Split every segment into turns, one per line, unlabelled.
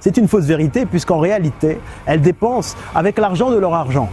C'est une fausse vérité puisqu'en réalité, elles dépensent avec l'argent de leur argent.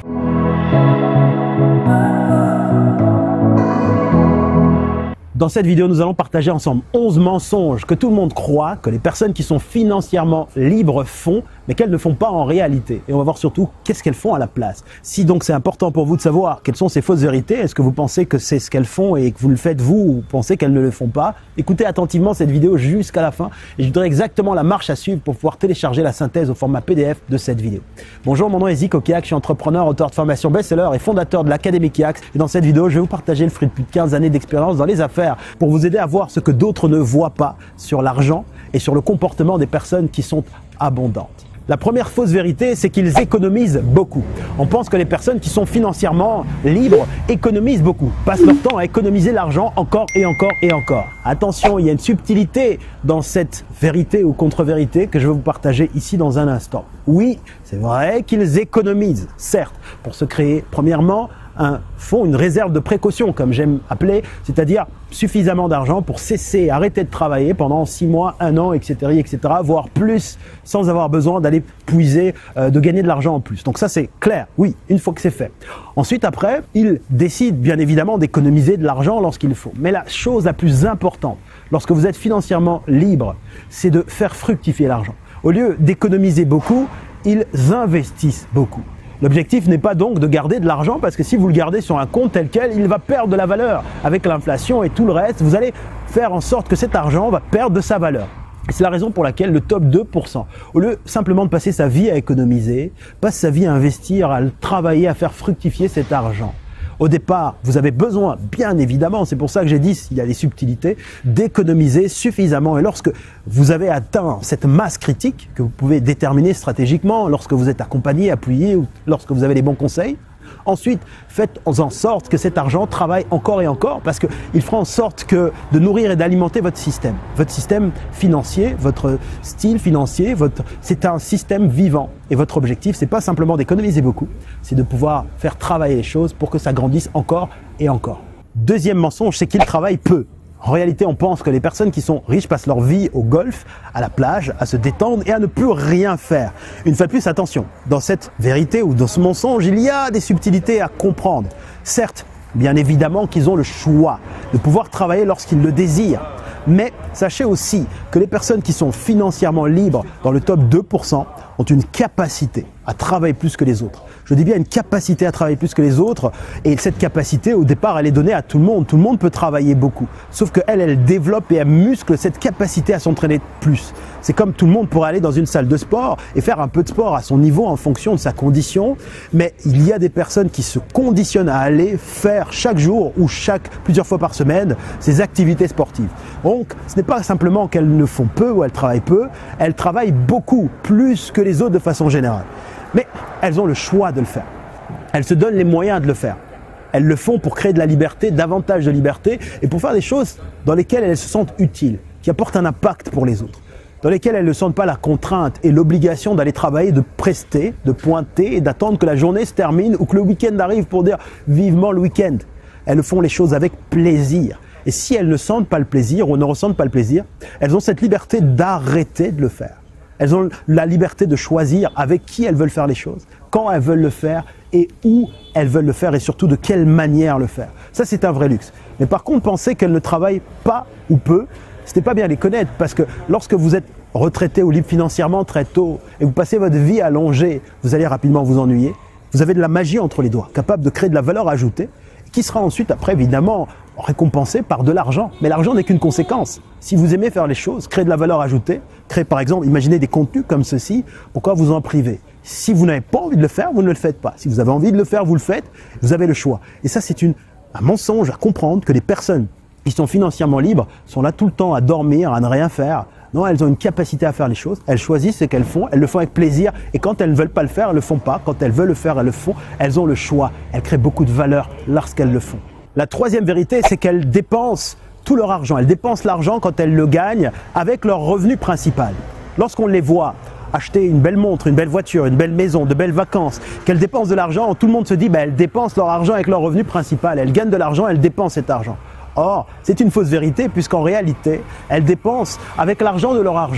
Dans cette vidéo, nous allons partager ensemble 11 mensonges que tout le monde croit que les personnes qui sont financièrement libres font, mais qu'elles ne font pas en réalité. Et on va voir surtout qu'est-ce qu'elles font à la place. Si donc c'est important pour vous de savoir quelles sont ces fausses vérités, est-ce que vous pensez que c'est ce qu'elles font et que vous le faites vous, ou pensez qu'elles ne le font pas? Écoutez attentivement cette vidéo jusqu'à la fin et je vous donnerai exactement la marche à suivre pour pouvoir télécharger la synthèse au format PDF de cette vidéo. Bonjour, mon nom est Zico Kiak, je suis entrepreneur, auteur de formation best-seller et fondateur de l'Académie Kiak. Et dans cette vidéo, je vais vous partager le fruit de plus de 15 années d'expérience dans les affaires pour vous aider à voir ce que d'autres ne voient pas sur l'argent et sur le comportement des personnes qui sont abondantes. La première fausse vérité, c'est qu'ils économisent beaucoup. On pense que les personnes qui sont financièrement libres économisent beaucoup, passent leur temps à économiser l'argent encore et encore et encore. Attention, il y a une subtilité dans cette vérité ou contre-vérité que je vais vous partager ici dans un instant. Oui, c'est vrai qu'ils économisent, certes, pour se créer, premièrement, un fonds, une réserve de précaution, comme j'aime appeler, c'est-à-dire suffisamment d'argent pour cesser, arrêter de travailler pendant 6 mois, 1 an, etc., voire plus, sans avoir besoin d'aller puiser, de gagner de l'argent en plus. Donc ça, c'est clair, oui, une fois que c'est fait. Ensuite, après, ils décident bien évidemment d'économiser de l'argent lorsqu'il faut. Mais la chose la plus importante, lorsque vous êtes financièrement libre, c'est de faire fructifier l'argent. Au lieu d'économiser beaucoup, ils investissent beaucoup. L'objectif n'est pas donc de garder de l'argent parce que si vous le gardez sur un compte tel quel, il va perdre de la valeur. Avec l'inflation et tout le reste, vous allez faire en sorte que cet argent va perdre de sa valeur. Et c'est la raison pour laquelle le top 2%, au lieu simplement de passer sa vie à économiser, passe sa vie à investir, à travailler, à faire fructifier cet argent. Au départ, vous avez besoin, bien évidemment, c'est pour ça que j'ai dit, il y a des subtilités, d'économiser suffisamment. Et lorsque vous avez atteint cette masse critique que vous pouvez déterminer stratégiquement, lorsque vous êtes accompagné, appuyé, ou lorsque vous avez les bons conseils, ensuite, faites en sorte que cet argent travaille encore et encore parce qu'il fera en sorte de nourrir et d'alimenter votre système financier, votre style financier, c'est un système vivant. Et votre objectif, c'est pas simplement d'économiser beaucoup, c'est de pouvoir faire travailler les choses pour que ça grandisse encore et encore. Deuxième mensonge, c'est qu'ils travaillent peu. En réalité, on pense que les personnes qui sont riches passent leur vie au golf, à la plage, à se détendre et à ne plus rien faire. Une fois de plus, attention, dans cette vérité ou dans ce mensonge, il y a des subtilités à comprendre. Certes, bien évidemment qu'ils ont le choix de pouvoir travailler lorsqu'ils le désirent. Mais sachez aussi que les personnes qui sont financièrement libres dans le top 2% ont une capacité à travailler plus que les autres. Je dis bien une capacité à travailler plus que les autres et cette capacité au départ elle est donnée à tout le monde. Tout le monde peut travailler beaucoup. Sauf qu'elle, elle développe et elle muscle cette capacité à s'entraîner plus. C'est comme tout le monde pourrait aller dans une salle de sport et faire un peu de sport à son niveau en fonction de sa condition. Mais il y a des personnes qui se conditionnent à aller faire chaque jour ou plusieurs fois par semaine ces activités sportives. Donc ce n'est pas simplement qu'elles ne font peu ou elles travaillent beaucoup, plus que les autres de façon générale. Mais elles ont le choix de le faire. Elles se donnent les moyens de le faire. Elles le font pour créer de la liberté, davantage de liberté et pour faire des choses dans lesquelles elles se sentent utiles, qui apportent un impact pour les autres, dans lesquelles elles ne sentent pas la contrainte et l'obligation d'aller travailler, de prester, de pointer et d'attendre que la journée se termine ou que le week-end arrive pour dire vivement le week-end. Elles font les choses avec plaisir. Et si elles ne sentent pas le plaisir ou ne ressentent pas le plaisir, elles ont cette liberté d'arrêter de le faire. Elles ont la liberté de choisir avec qui elles veulent faire les choses, quand elles veulent le faire et où elles veulent le faire et surtout de quelle manière le faire. Ça, c'est un vrai luxe. Mais par contre, penser qu'elles ne travaillent pas ou peu, ce n'est pas bien les connaître parce que lorsque vous êtes retraité ou libre financièrement très tôt et vous passez votre vie allongée, vous allez rapidement vous ennuyer. Vous avez de la magie entre les doigts, capable de créer de la valeur ajoutée qui sera ensuite, après, évidemment, récompensé par de l'argent. Mais l'argent n'est qu'une conséquence. Si vous aimez faire les choses, créer de la valeur ajoutée, créer par exemple, imaginez des contenus comme ceci, pourquoi vous en privez? Si vous n'avez pas envie de le faire, vous ne le faites pas. Si vous avez envie de le faire, vous le faites, vous avez le choix. Et ça, c'est un mensonge à comprendre que les personnes qui sont financièrement libres sont là tout le temps à dormir, à ne rien faire. Non, elles ont une capacité à faire les choses, elles choisissent ce qu'elles font, elles le font avec plaisir et quand elles ne veulent pas le faire, elles ne le font pas. Quand elles veulent le faire, elles le font. Elles ont le choix, elles créent beaucoup de valeur lorsqu'elles le font. La troisième vérité, c'est qu'elles dépensent tout leur argent. Elles dépensent l'argent quand elles le gagnent avec leur revenu principal. Lorsqu'on les voit acheter une belle montre, une belle voiture, une belle maison, de belles vacances, qu'elles dépensent de l'argent, tout le monde se dit elles dépensent leur argent avec leur revenu principal. Elles gagnent de l'argent, elles dépensent cet argent. Or, c'est une fausse vérité puisqu'en réalité, elles dépensent avec l'argent de leur argent.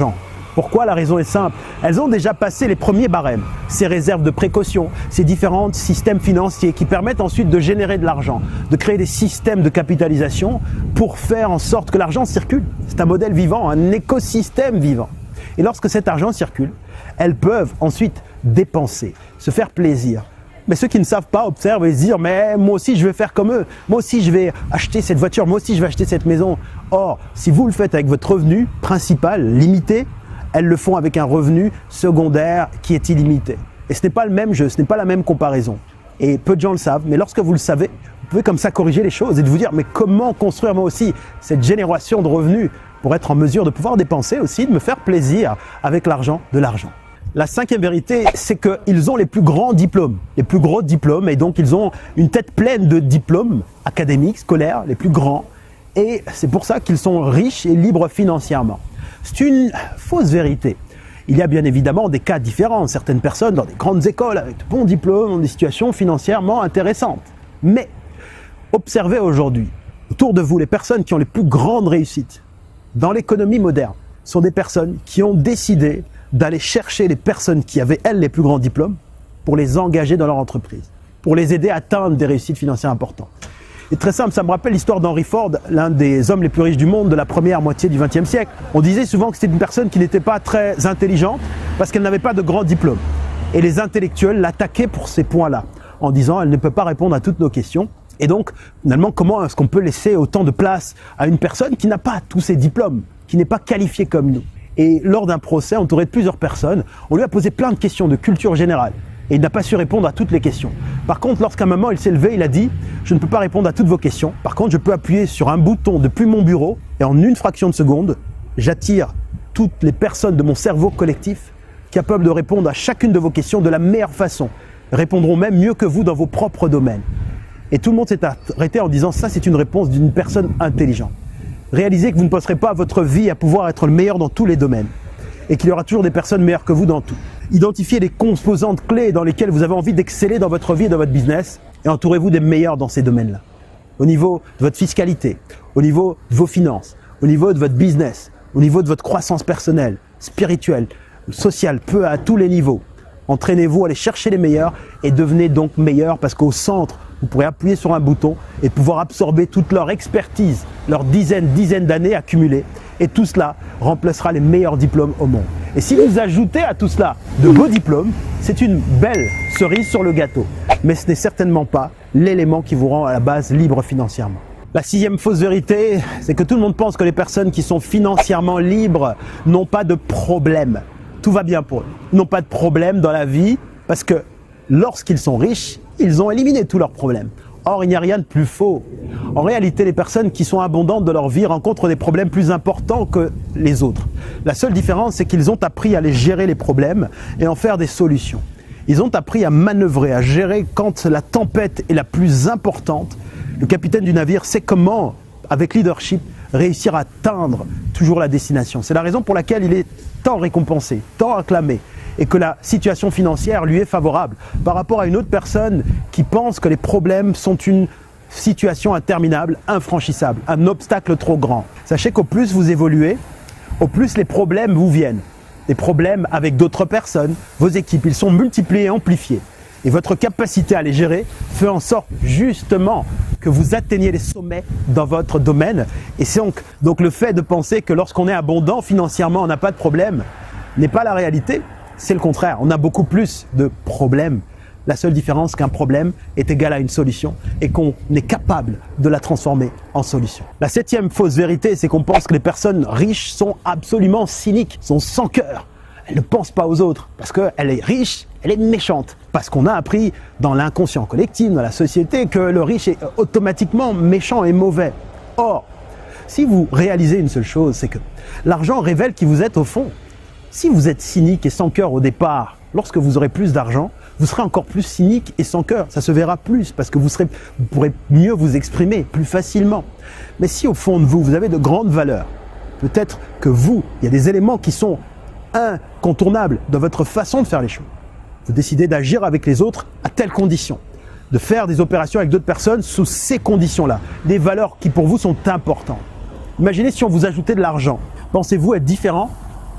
Pourquoi? La raison est simple. Elles ont déjà passé les premiers barèmes, ces réserves de précaution, ces différents systèmes financiers qui permettent ensuite de générer de l'argent, de créer des systèmes de capitalisation pour faire en sorte que l'argent circule. C'est un modèle vivant, un écosystème vivant. Et lorsque cet argent circule, elles peuvent ensuite dépenser, se faire plaisir. Mais ceux qui ne savent pas observent et se disent « mais moi aussi je vais faire comme eux, moi aussi je vais acheter cette voiture, moi aussi je vais acheter cette maison ». Or, si vous le faites avec votre revenu principal limité, elles le font avec un revenu secondaire qui est illimité. Et ce n'est pas le même jeu, ce n'est pas la même comparaison. Et peu de gens le savent, mais lorsque vous le savez, vous pouvez comme ça corriger les choses et de vous dire « mais comment construire moi aussi cette génération de revenus pour être en mesure de pouvoir dépenser aussi, de me faire plaisir avec l'argent de l'argent ». La cinquième vérité, c'est qu'ils ont les plus grands diplômes, les plus gros diplômes, et donc ils ont une tête pleine de diplômes académiques, scolaires, les plus grands, et c'est pour ça qu'ils sont riches et libres financièrement. C'est une fausse vérité. Il y a bien évidemment des cas différents, certaines personnes dans des grandes écoles avec de bons diplômes ont des situations financièrement intéressantes. Mais observez aujourd'hui, autour de vous, les personnes qui ont les plus grandes réussites dans l'économie moderne sont des personnes qui ont décidé d'aller chercher les personnes qui avaient, elles, les plus grands diplômes pour les engager dans leur entreprise, pour les aider à atteindre des réussites financières importantes. Et très simple, ça me rappelle l'histoire d'Henry Ford, l'un des hommes les plus riches du monde de la première moitié du XXe siècle. On disait souvent que c'était une personne qui n'était pas très intelligente parce qu'elle n'avait pas de grands diplômes. Et les intellectuels l'attaquaient pour ces points-là, en disant « elle ne peut pas répondre à toutes nos questions ». Et donc, finalement, comment est-ce qu'on peut laisser autant de place à une personne qui n'a pas tous ces diplômes, qui n'est pas qualifiée comme nous? Et lors d'un procès entouré de plusieurs personnes, on lui a posé plein de questions de culture générale. Et il n'a pas su répondre à toutes les questions. Par contre, lorsqu'à un moment il s'est levé, il a dit « je ne peux pas répondre à toutes vos questions. Par contre, je peux appuyer sur un bouton depuis mon bureau et en une fraction de seconde, j'attire toutes les personnes de mon cerveau collectif capables de répondre à chacune de vos questions de la meilleure façon. Répondront même mieux que vous dans vos propres domaines. » Et tout le monde s'est arrêté en disant « ça, c'est une réponse d'une personne intelligente. » Réalisez que vous ne passerez pas votre vie à pouvoir être le meilleur dans tous les domaines et qu'il y aura toujours des personnes meilleures que vous dans tout. Identifiez les composantes clés dans lesquelles vous avez envie d'exceller dans votre vie et dans votre business et entourez-vous des meilleurs dans ces domaines-là. Au niveau de votre fiscalité, au niveau de vos finances, au niveau de votre business, au niveau de votre croissance personnelle, spirituelle, sociale, peu à tous les niveaux. Entraînez-vous, allez chercher les meilleurs et devenez donc meilleurs parce qu'au centre, vous pourrez appuyer sur un bouton et pouvoir absorber toute leur expertise, leurs dizaines d'années accumulées. Et tout cela remplacera les meilleurs diplômes au monde. Et si vous ajoutez à tout cela de beaux diplômes, c'est une belle cerise sur le gâteau. Mais ce n'est certainement pas l'élément qui vous rend à la base libre financièrement. La sixième fausse vérité, c'est que tout le monde pense que les personnes qui sont financièrement libres n'ont pas de problème. Tout va bien pour eux. Ils n'ont pas de problème dans la vie parce que lorsqu'ils sont riches, ils ont éliminé tous leurs problèmes. Or, il n'y a rien de plus faux. En réalité, les personnes qui sont abondantes de leur vie rencontrent des problèmes plus importants que les autres. La seule différence, c'est qu'ils ont appris à les gérer les problèmes et en faire des solutions. Ils ont appris à manœuvrer, à gérer quand la tempête est la plus importante. Le capitaine du navire sait comment, avec leadership, réussir à atteindre toujours la destination. C'est la raison pour laquelle il est tant récompensé, tant acclamé, et que la situation financière lui est favorable par rapport à une autre personne qui pense que les problèmes sont une situation interminable, infranchissable, un obstacle trop grand. Sachez qu'au plus vous évoluez, au plus les problèmes vous viennent. Les problèmes avec d'autres personnes, vos équipes, ils sont multipliés et amplifiés. Et votre capacité à les gérer fait en sorte justement que vous atteigniez les sommets dans votre domaine. Et c'est donc le fait de penser que lorsqu'on est abondant financièrement, on n'a pas de problème, n'est pas la réalité. C'est le contraire, on a beaucoup plus de problèmes. La seule différence qu'un problème est égal à une solution et qu'on est capable de la transformer en solution. La septième fausse vérité, c'est qu'on pense que les personnes riches sont absolument cyniques, sont sans cœur. Elles ne pensent pas aux autres parce qu'elle est riche, elle est méchante. Parce qu'on a appris dans l'inconscient collectif, dans la société, que le riche est automatiquement méchant et mauvais. Or, si vous réalisez une seule chose, c'est que l'argent révèle qui vous êtes au fond. Si vous êtes cynique et sans cœur au départ, lorsque vous aurez plus d'argent, vous serez encore plus cynique et sans cœur. Ça se verra plus parce que vous pourrez mieux vous exprimer plus facilement. Mais si au fond de vous, vous avez de grandes valeurs, peut-être que il y a des éléments qui sont incontournables dans votre façon de faire les choses. Vous décidez d'agir avec les autres à telles conditions, de faire des opérations avec d'autres personnes sous ces conditions-là, des valeurs qui pour vous sont importantes. Imaginez si on vous ajoutait de l'argent. Pensez-vous être différent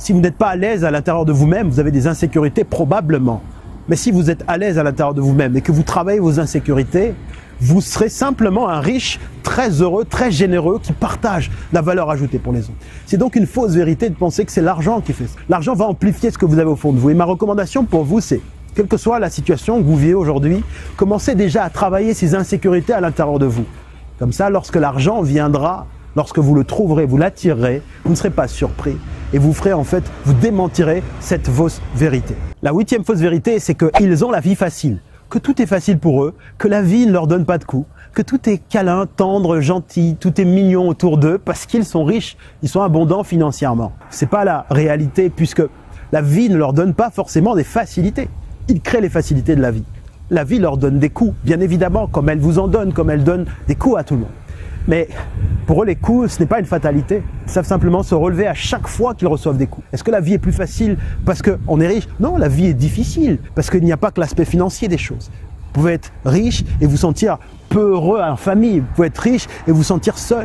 Si vous n'êtes pas à l'aise à l'intérieur de vous-même, vous avez des insécurités probablement. Mais si vous êtes à l'aise à l'intérieur de vous-même et que vous travaillez vos insécurités, vous serez simplement un riche, très heureux, très généreux, qui partage la valeur ajoutée pour les autres. C'est donc une fausse vérité de penser que c'est l'argent qui fait ça. L'argent va amplifier ce que vous avez au fond de vous. Et ma recommandation pour vous, c'est, quelle que soit la situation que vous vivez aujourd'hui, commencez déjà à travailler ces insécurités à l'intérieur de vous. Comme ça, lorsque l'argent viendra, lorsque vous le trouverez, vous l'attirerez, vous ne serez pas surpris. Et vous ferez en fait, vous démentirez cette fausse vérité. La 8e fausse vérité, c'est qu'ils ont la vie facile, que tout est facile pour eux, que la vie ne leur donne pas de coups, que tout est câlin, tendre, gentil, tout est mignon autour d'eux parce qu'ils sont riches, ils sont abondants financièrement. C'est pas la réalité puisque la vie ne leur donne pas forcément des facilités. Ils créent les facilités de la vie. La vie leur donne des coups, bien évidemment, comme elle vous en donne, comme elle donne des coups à tout le monde. Mais pour eux, les coups, ce n'est pas une fatalité. Ils savent simplement se relever à chaque fois qu'ils reçoivent des coups. Est-ce que la vie est plus facile parce qu'on est riche? Non, la vie est difficile parce qu'il n'y a pas que l'aspect financier des choses. Vous pouvez être riche et vous sentir peu heureux en famille. Vous pouvez être riche et vous sentir seul.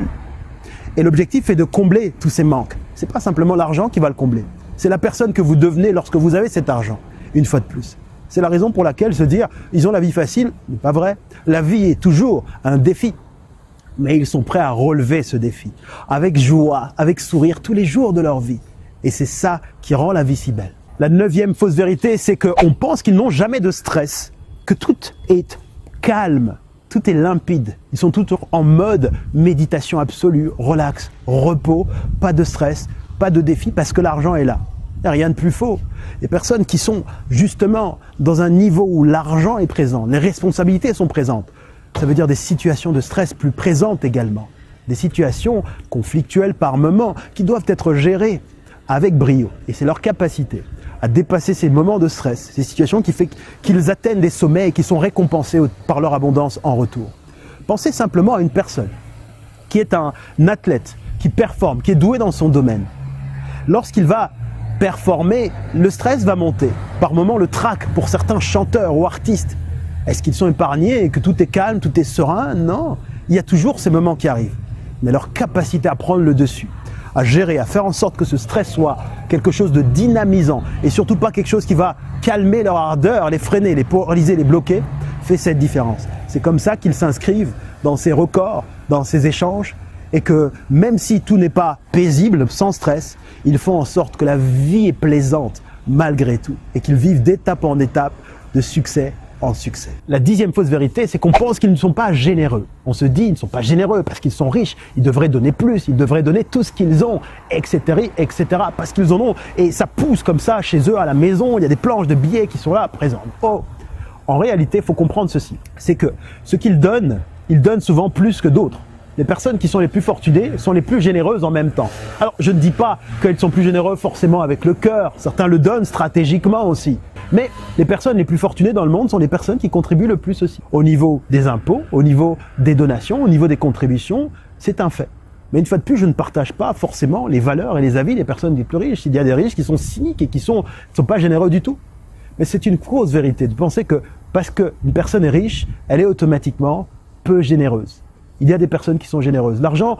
Et l'objectif est de combler tous ces manques. Ce n'est pas simplement l'argent qui va le combler. C'est la personne que vous devenez lorsque vous avez cet argent, une fois de plus. C'est la raison pour laquelle se dire « ils ont la vie facile », n'est pas vrai. La vie est toujours un défi. Mais ils sont prêts à relever ce défi, avec joie, avec sourire, tous les jours de leur vie. Et c'est ça qui rend la vie si belle. La 9e fausse vérité, c'est qu'on pense qu'ils n'ont jamais de stress, que tout est calme, tout est limpide. Ils sont toujours en mode méditation absolue, relax, repos, pas de stress, pas de défi, parce que l'argent est là. Il n'y a rien de plus faux. Les personnes qui sont justement dans un niveau où l'argent est présent, les responsabilités sont présentes, ça veut dire des situations de stress plus présentes également. Des situations conflictuelles par moments qui doivent être gérées avec brio. Et c'est leur capacité à dépasser ces moments de stress, ces situations qui font qu'ils atteignent des sommets et qui sont récompensés par leur abondance en retour. Pensez simplement à une personne qui est un athlète, qui performe, qui est doué dans son domaine. Lorsqu'il va performer, le stress va monter. Par moments, le trac pour certains chanteurs ou artistes. Est-ce qu'ils sont épargnés et que tout est calme, tout est serein? Non, il y a toujours ces moments qui arrivent. Mais leur capacité à prendre le dessus, à gérer, à faire en sorte que ce stress soit quelque chose de dynamisant et surtout pas quelque chose qui va calmer leur ardeur, les freiner, les paralyser, les bloquer, fait cette différence. C'est comme ça qu'ils s'inscrivent dans ces records, dans ces échanges et que même si tout n'est pas paisible, sans stress, ils font en sorte que la vie est plaisante malgré tout et qu'ils vivent d'étape en étape de succès en succès. La 10e fausse vérité, c'est qu'on pense qu'ils ne sont pas généreux. On se dit, ils ne sont pas généreux parce qu'ils sont riches, ils devraient donner plus, ils devraient donner tout ce qu'ils ont, etc., etc., parce qu'ils en ont. Et ça pousse comme ça chez eux à la maison, il y a des planches de billets qui sont là, présentes. Oh, en réalité, il faut comprendre ceci. C'est que ce qu'ils donnent, ils donnent souvent plus que d'autres. Les personnes qui sont les plus fortunées sont les plus généreuses en même temps. Alors, je ne dis pas qu'elles sont plus généreux forcément avec le cœur. Certains le donnent stratégiquement aussi. Mais les personnes les plus fortunées dans le monde sont les personnes qui contribuent le plus aussi. Au niveau des impôts, au niveau des donations, au niveau des contributions, c'est un fait. Mais une fois de plus, je ne partage pas forcément les valeurs et les avis des personnes les plus riches. Il y a des riches qui sont cyniques et qui ne sont pas généreux du tout. Mais c'est une grosse vérité de penser que parce qu'une personne est riche, elle est automatiquement peu généreuse. Il y a des personnes qui sont généreuses. L'argent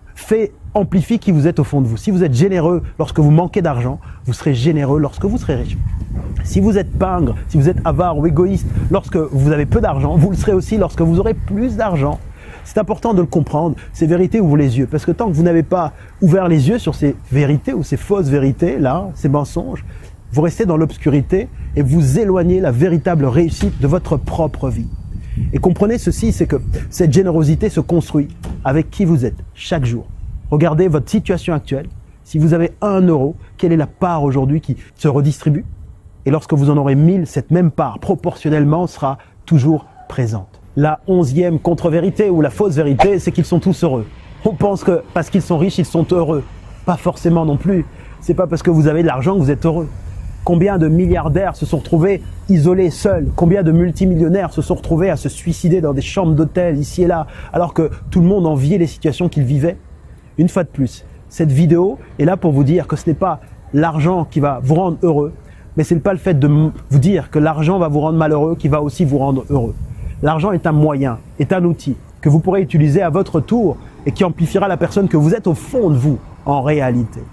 amplifie qui vous êtes au fond de vous. Si vous êtes généreux lorsque vous manquez d'argent, vous serez généreux lorsque vous serez riche. Si vous êtes pingre, si vous êtes avare ou égoïste lorsque vous avez peu d'argent, vous le serez aussi lorsque vous aurez plus d'argent. C'est important de le comprendre, ces vérités ouvrent les yeux. Parce que tant que vous n'avez pas ouvert les yeux sur ces vérités ou ces fausses vérités, là, ces mensonges, vous restez dans l'obscurité et vous éloignez la véritable réussite de votre propre vie. Et comprenez ceci, c'est que cette générosité se construit avec qui vous êtes chaque jour. Regardez votre situation actuelle. Si vous avez 1 euro, quelle est la part aujourd'hui qui se redistribue? Et lorsque vous en aurez 1000, cette même part, proportionnellement, sera toujours présente. La 11e contre-vérité ou la fausse vérité, c'est qu'ils sont tous heureux. On pense que parce qu'ils sont riches, ils sont heureux. Pas forcément non plus. C'est pas parce que vous avez de l'argent que vous êtes heureux. Combien de milliardaires se sont retrouvés isolés, seuls? Combien de multimillionnaires se sont retrouvés à se suicider dans des chambres d'hôtel, ici et là, alors que tout le monde enviait les situations qu'ils vivaient? Une fois de plus, cette vidéo est là pour vous dire que ce n'est pas l'argent qui va vous rendre heureux, mais ce n'est pas le fait de vous dire que l'argent va vous rendre malheureux qui va aussi vous rendre heureux. L'argent est un moyen, est un outil que vous pourrez utiliser à votre tour et qui amplifiera la personne que vous êtes au fond de vous, en réalité.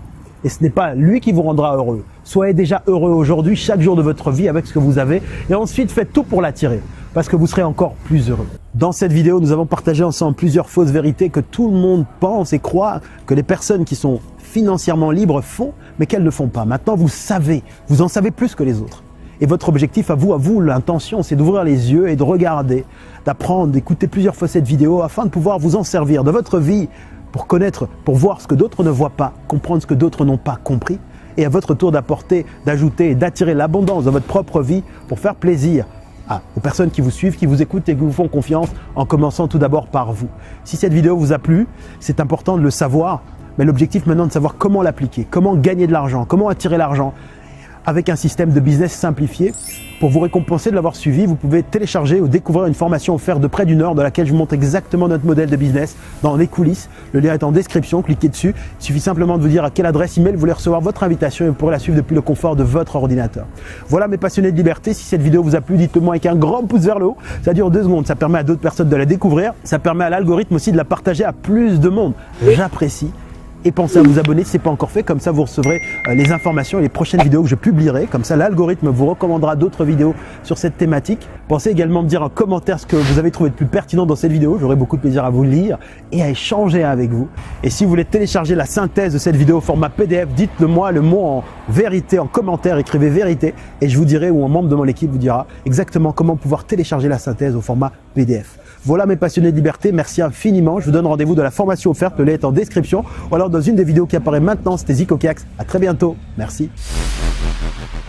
et ce n'est pas lui qui vous rendra heureux. Soyez déjà heureux aujourd'hui, chaque jour de votre vie avec ce que vous avez et ensuite faites tout pour l'attirer parce que vous serez encore plus heureux. Dans cette vidéo, nous avons partagé ensemble plusieurs fausses vérités que tout le monde pense et croit que les personnes qui sont financièrement libres font, mais qu'elles ne font pas. Maintenant, vous savez, vous en savez plus que les autres. Et votre objectif à vous, l'intention, c'est d'ouvrir les yeux et de regarder, d'apprendre, d'écouter plusieurs fois cette vidéo afin de pouvoir vous en servir de votre vie pour connaître, pour voir ce que d'autres ne voient pas, comprendre ce que d'autres n'ont pas compris et à votre tour d'apporter, d'ajouter et d'attirer l'abondance dans votre propre vie pour faire plaisir aux personnes qui vous suivent, qui vous écoutent et qui vous font confiance en commençant tout d'abord par vous. Si cette vidéo vous a plu, c'est important de le savoir, mais l'objectif maintenant est de savoir comment l'appliquer, comment gagner de l'argent, comment attirer l'argent avec un système de business simplifié. Pour vous récompenser de l'avoir suivi, vous pouvez télécharger ou découvrir une formation offerte de près d'1 heure dans laquelle je vous montre exactement notre modèle de business dans les coulisses. Le lien est en description, cliquez dessus. Il suffit simplement de vous dire à quelle adresse email vous voulez recevoir votre invitation et vous pourrez la suivre depuis le confort de votre ordinateur. Voilà mes passionnés de liberté, si cette vidéo vous a plu, dites-le moi avec un grand pouce vers le haut. Ça dure 2 secondes, ça permet à d'autres personnes de la découvrir. Ça permet à l'algorithme aussi de la partager à plus de monde. J'apprécie. Et pensez à vous abonner si ce n'est pas encore fait, comme ça vous recevrez les informations et les prochaines vidéos que je publierai. Comme ça l'algorithme vous recommandera d'autres vidéos sur cette thématique. Pensez également à me dire en commentaire ce que vous avez trouvé de plus pertinent dans cette vidéo. J'aurai beaucoup de plaisir à vous lire et à échanger avec vous. Et si vous voulez télécharger la synthèse de cette vidéo au format PDF, dites-le moi, le mot en vérité en commentaire, écrivez vérité et je vous dirai, ou un membre de mon équipe vous dira exactement comment pouvoir télécharger la synthèse au format PDF. Voilà mes passionnés de liberté, merci infiniment. Je vous donne rendez-vous dans la formation offerte, le lien est en description ou alors dans une des vidéos qui apparaît maintenant. C'était Zico Kiax, à très bientôt, merci.